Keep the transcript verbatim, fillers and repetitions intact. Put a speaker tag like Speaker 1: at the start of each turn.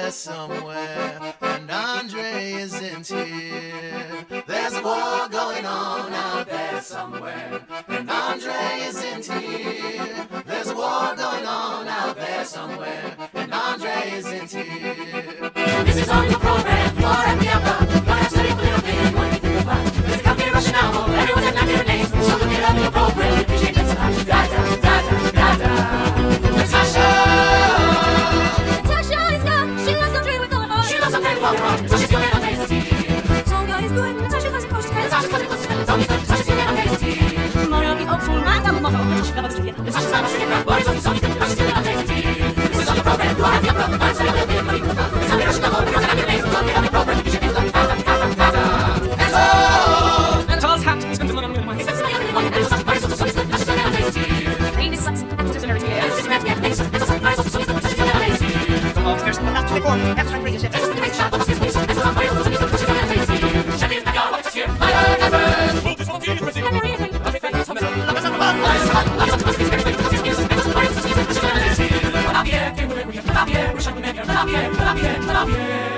Speaker 1: there somewhere, and Andre isn't here. There's a war going on out there somewhere, and Andre isn't here. There's a war going on out there somewhere, and Andre isn't here. This is on your program, for Happy Hour. Gonna have to study a little bit, and what do you think about? There's a complicated Russian novel, everyone's got nine different names, so look it up in your program. We appreciate that so much. Da da da da da da. Natasha!
Speaker 2: Natasha is good, she loves Andre with all her heart.
Speaker 1: She loves Andre with all her heart, so she's feeling on tasty.
Speaker 2: Songa is good, Natasha doesn't push her.
Speaker 1: Natasha's feeling close to spend, it's only good, Natasha's feeling on tasty.
Speaker 2: Tomorrow be hopeful, my time will muffle, Natasha loves to get.
Speaker 1: Natasha's not much to get around, but it's only good, Natasha's feeling on tasty. This is on your program, you are happy up, I'm studying a little bit, what do you think about? It's on your Russian novel, everyone's got nine different names, so look it up in your program. You should be da da da da da da.
Speaker 3: Anatol's hat is going to look on the money.
Speaker 1: It's a million and one, and it's something so it's good, Natasha's feeling on tasty.
Speaker 2: Green is sucks, actors and everything.
Speaker 1: It's just magic, it's something so it's good, Natasha's feeling on tasty.
Speaker 3: The law first, but not to report. That's right, radio shit.
Speaker 1: It's a great shot, it's good, it's a long way, it's good, Natasha's feeling on tasty. Champions back on, what's here? My heaven! Move this one, team, pressing. Everything is coming up. Love is on the bottom, love is on the bottom, love is on the bottom, everything is coming up. It's a great shot, it's good, Natasha's feeling on tasty. Javier, que muy bien, Javier, we're shouting, Javier, Javier, Javier.